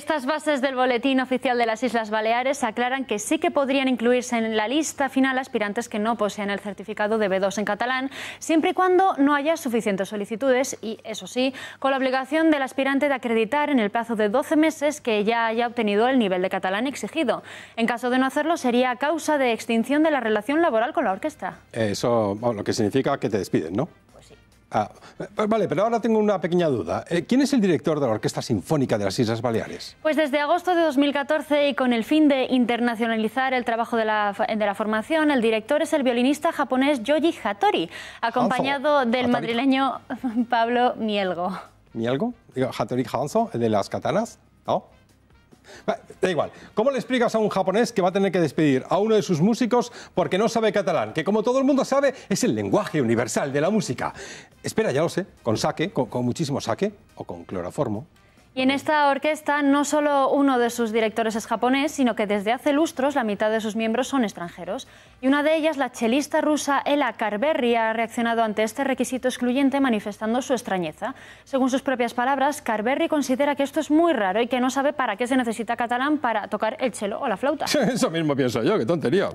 Estas bases del Boletín Oficial de las Islas Baleares aclaran que sí que podrían incluirse en la lista final aspirantes que no poseen el certificado de B2 en catalán, siempre y cuando no haya suficientes solicitudes y, eso sí, con la obligación del aspirante de acreditar en el plazo de 12 meses que ya haya obtenido el nivel de catalán exigido. En caso de no hacerlo, sería causa de extinción de la relación laboral con la orquesta. Eso, bueno, lo que significa que te despiden, ¿no? Pues sí. Vale, pero ahora tengo una pequeña duda. ¿Quién es el director de la Orquesta Sinfónica de las Islas Baleares? Pues desde agosto de 2014 y con el fin de internacionalizar el trabajo de la formación, el director es el violinista japonés Yoji Hattori, acompañado del madrileño Pablo Mielgo. ¿Mielgo? Digo, Hattori Hanzo, el de las katanas, ¿no? Da igual. ¿Cómo le explicas a un japonés que va a tener que despedir a uno de sus músicos porque no sabe catalán? Que, como todo el mundo sabe, es el lenguaje universal de la música. Espera, ya lo sé, con sake, con muchísimo sake o con cloroformo. Y en esta orquesta no solo uno de sus directores es japonés, sino que desde hace lustros la mitad de sus miembros son extranjeros. Y una de ellas, la chelista rusa Ella Carberry, ha reaccionado ante este requisito excluyente manifestando su extrañeza. Según sus propias palabras, Carberry considera que esto es muy raro y que no sabe para qué se necesita catalán para tocar el cello o la flauta. Eso mismo pienso yo, qué tontería.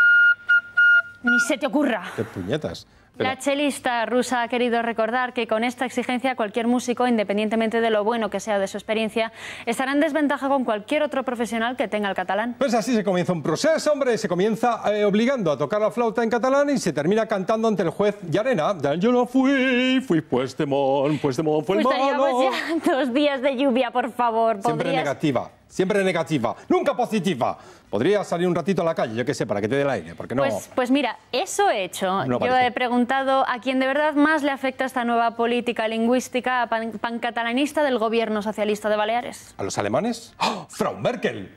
Ni se te ocurra. Qué puñetas. Pero... La chelista rusa ha querido recordar que con esta exigencia cualquier músico, independientemente de lo bueno que sea de su experiencia, estará en desventaja con cualquier otro profesional que tenga el catalán. Pues así se comienza un proceso, hombre. Se comienza obligando a tocar la flauta en catalán y se termina cantando ante el juez Llarena. Yo no fui Puigdemont, fue el malo. Pues ya 2 días de lluvia, por favor. Siempre negativa, nunca positiva. Podría salir un ratito a la calle, yo qué sé, para que te dé el aire, porque no... Pues mira, eso he hecho. No yo he preguntado a quien de verdad más le afecta esta nueva política lingüística pancatalanista del gobierno socialista de Baleares. ¿A los alemanes? ¡Oh, Frau Merkel!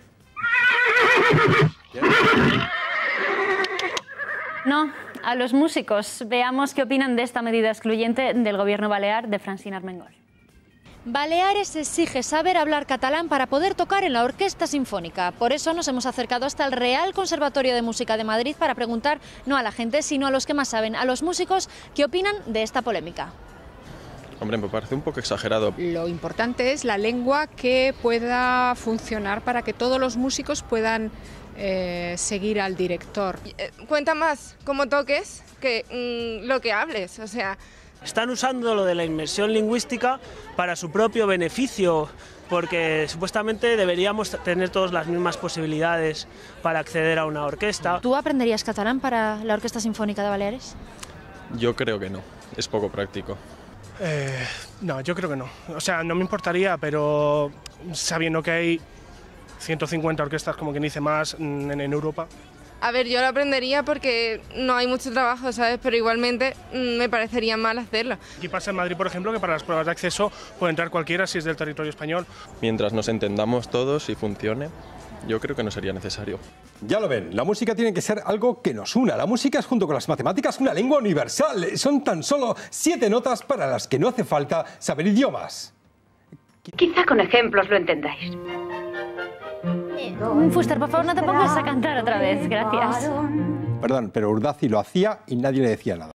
No, a los músicos. Veamos qué opinan de esta medida excluyente del gobierno balear de Francina Armengol. Baleares exige saber hablar catalán para poder tocar en la Orquesta Sinfónica. Por eso nos hemos acercado hasta el Real Conservatorio de Música de Madrid para preguntar no a la gente, sino a los que más saben, a los músicos, qué opinan de esta polémica. Hombre, me parece un poco exagerado. Lo importante es la lengua que pueda funcionar para que todos los músicos puedan seguir al director. Cuenta más cómo toques que lo que hables, o sea... Están usando lo de la inmersión lingüística para su propio beneficio, porque supuestamente deberíamos tener todas las mismas posibilidades para acceder a una orquesta. ¿Tú aprenderías catalán para la Orquesta Sinfónica de Baleares? Yo creo que no, es poco práctico. No, yo creo que no. O sea, no me importaría, pero sabiendo que hay 150 orquestas, como quien dice, más en Europa. A ver, yo lo aprendería porque no hay mucho trabajo, ¿sabes? Pero igualmente me parecería mal hacerlo. Aquí pasa en Madrid, por ejemplo, que para las pruebas de acceso puede entrar cualquiera si es del territorio español. Mientras nos entendamos todos y funcione, yo creo que no sería necesario. Ya lo ven, la música tiene que ser algo que nos una. La música es, junto con las matemáticas, una lengua universal. Son tan solo 7 notas para las que no hace falta saber idiomas. Quizá con ejemplos lo entendáis. Fuster, por favor, no te pongas a cantar otra vez. Gracias. Perdón, pero Urdazi lo hacía y nadie le decía nada.